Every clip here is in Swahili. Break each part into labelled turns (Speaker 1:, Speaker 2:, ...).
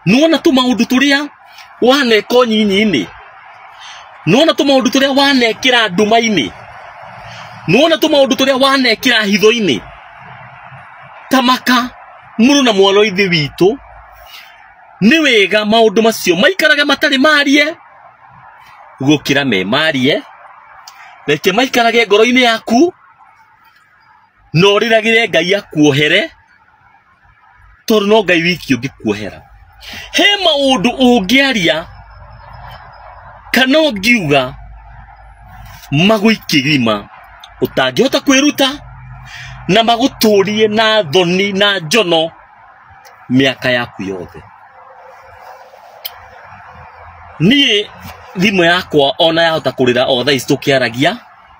Speaker 1: nuona tu maundu turia waneka nyinyi-ini, nuona tu maundu turia wanekira nduma-ini, nuona tu maundu turia wanekira hitho-ini, tamaka muru na mwaro ithe witu ni wega maundu macio maikaraga matari marie gukira me marie, reke maikarage ngoro-ini yaku no riragire Ngai akuohere, tondu no Ngai wiki ungikuohera. He maundu ungiaria kana ungiuga maguikirima utangihota kwiruta na maguturie na thoni na njono miaka yaku yothe. Nie thimu yakwa ona yahota kurira o thaa ici tukiaragia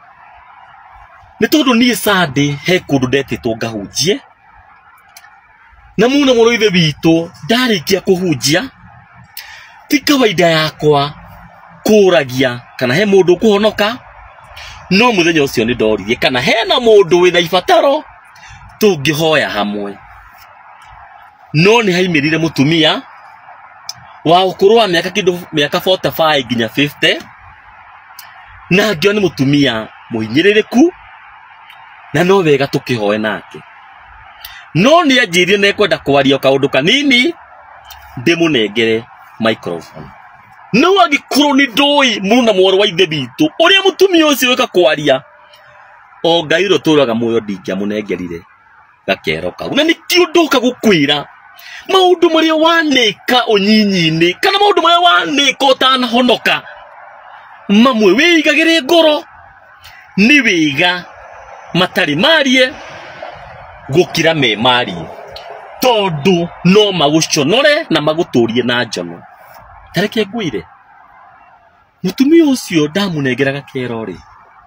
Speaker 1: ni tondu nie Sunday he kundu ndetitwo ngahunjie, na muna muno ithe witu ndarikia kuhunjia ti kawaida yakwa kuragia kana he mundu kuhonoka, no muthenya ucio ni ndoririe kana hena mundu wina ibataro tungihoya hamwe. No ni haimirire mutumia wa ukuru wa miaka 45 nginya 50, na ngio ni mutumia muhinyiririku na no wega tukihoe nake. No ni anjirie ne kwenda kwaria kaundu kanini ndimunengere microphone. No agikuru ni ndoi muru na mworo wa ithe bitu uria mutumia ucio weka kwaria o Ngai ro turaga muyo ndingiamunengerire gakero kau. Na nikio ndoka gukwira maundu maria waneka unyinyi-ini kana maundu maria waneka utanahonoka mamwe wigagire ngoro ni wiga matari marie gukira me marie, tondu no maguconore na maguturie na njono. Tareke ngwire mutumia ucio ndamunengera gakero ri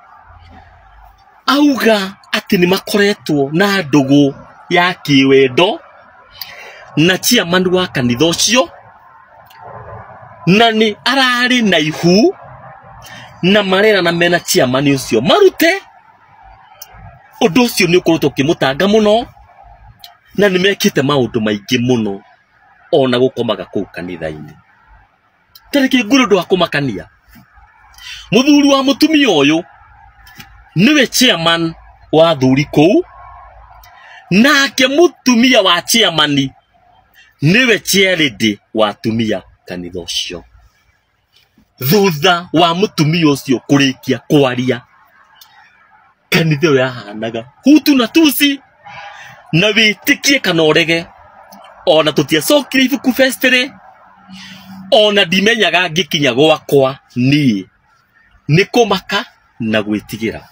Speaker 1: auga ati ni makoretwo na ndugu ya kiwendo na chairman wa kanitha ucio, na ni arari na ihu na marera na mena chairman ucio marute undu ucio ni ukorotwo kimutanga muno na ni mekite maundu maingi muno ona gukomaga kuu kanitha-ini. Tareke nguru ndo akumakania muthuri wa mutumia uyu niwe chairman wa thuri kuu, nake mutumia wa chairman niwe chairlady wa tumia kanitha ucio. Thutha wa mutumia ucio kurikia kwaria kanitha yo yahanaga hutu na tusi, na witikie kana urege ona tutiacokire ibuku festire ona ndimenyaga ngikinya gwakwa nie ni kumaka na gwitigira.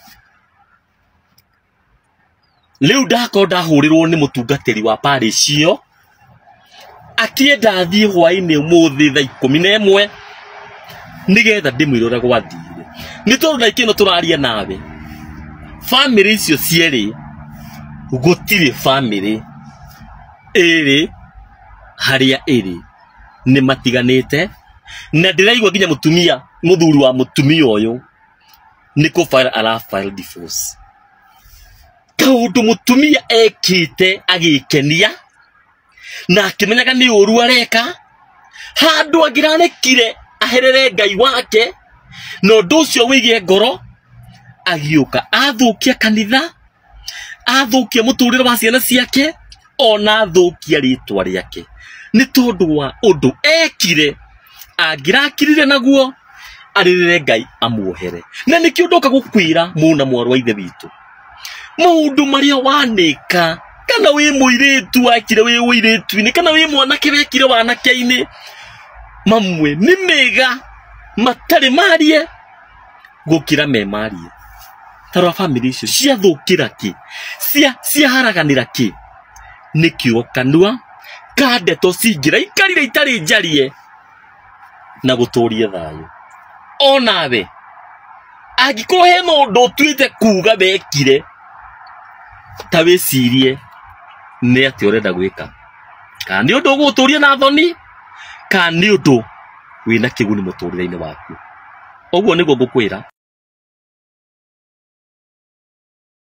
Speaker 1: Riu ndako ndahurirwo ni mutungatiri wa parish iyo akienda thie hwaini umuthi thaa 11 nigetha ndimwirore gwathire, ni tondu na ikino turaria nawe family icio cieri gutire family iri haria iri ni matiganite, na ndiraigwa nginya mutumia muthuri wa mutumia uyu ni ku file ala file divorce. Kaundu mutumia ekite agikenia na akimenyaga ni uru areka handu agiranekire aherere Ngai wake, no nducio wigie ngoro agiuka athukia kanitha, athukia muturire wa ciana ciake, ona athukia ritwa riake ni tondu wa undu ekire agirakirire naguo aririre Ngai amuohere. Na nikio ndoka gukwira muna mwaro wa ithe witu maundu maria waneka kana wi muiritu wakire wi uiritu-ini kana wi mwanake wekire wanake-ini mamwe ni mega matari marie gukira me marie. Tarwa family icio ciathukira ki cia haraganira ki nikio kanua kandeto cingira ikarire itari njarie na guturie thayu. Onawe angikorwo hena undu utuite kuga bekire ta wicirie ni ati urenda gwika, kana ni undu uguturia na thoni, kana ni undu wina kiguni muturire-ini waku. Oguo niguo ngukwira.